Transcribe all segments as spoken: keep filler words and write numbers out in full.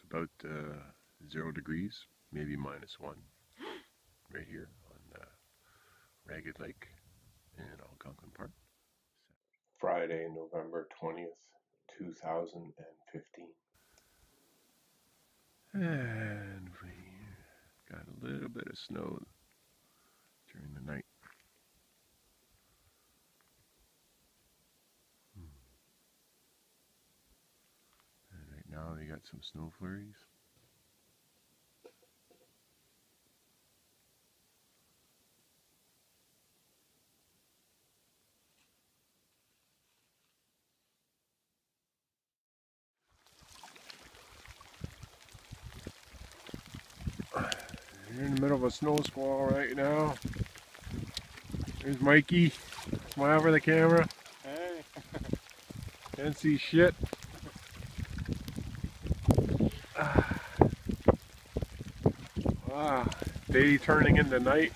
about uh, zero degrees, maybe minus one, right here on uh, Ragged Lake in Algonquin Park. Friday, November twentieth, two thousand fifteen. And we got a little bit of snow during the night. And right now we got some snow flurries. We're in the middle of a snow squall right now. There's Mikey. Smile for the camera. Hey. Can't see shit. Ah, day turning into night.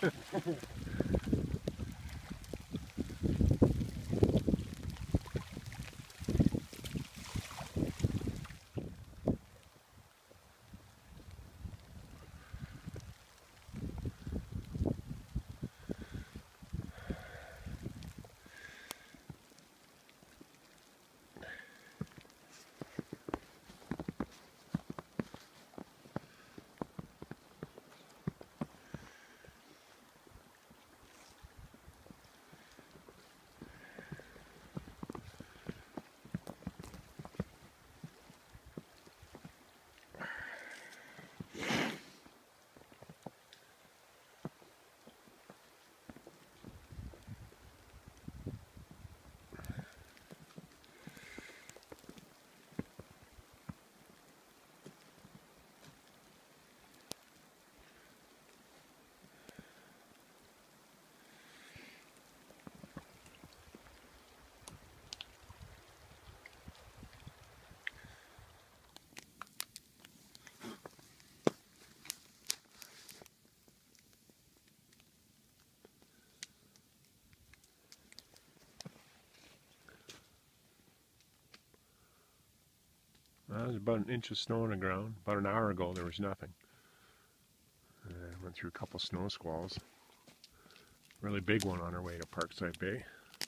Well, there's about an inch of snow on the ground. About an hour ago there was nothing. Uh, went through a couple snow squalls. Really big one on our way to Parkside Bay.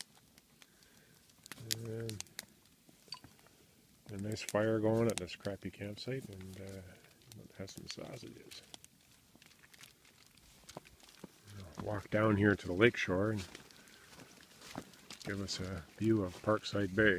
And a nice fire going at this crappy campsite, and uh, have some sausages. I'll walk down here to the lake shore and give us a view of Parkside Bay.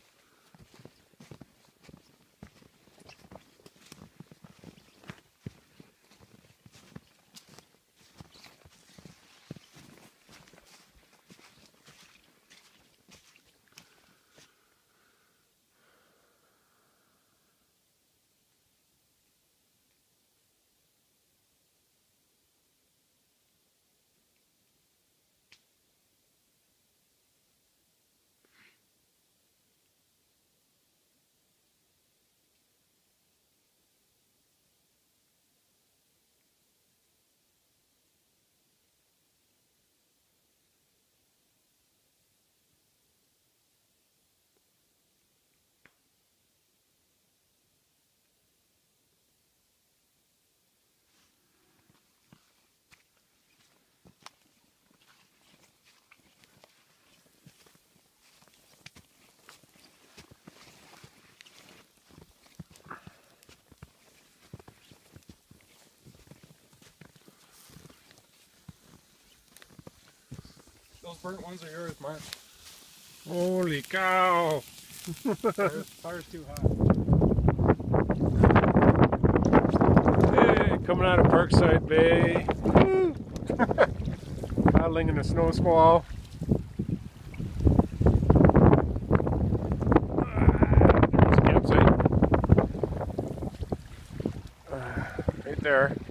Those burnt ones are yours, Mark. Holy cow! Fire's, fire's too hot. Hey, coming out of Parkside Bay. Paddling in a snow squall. There's a campsite. Uh, right there.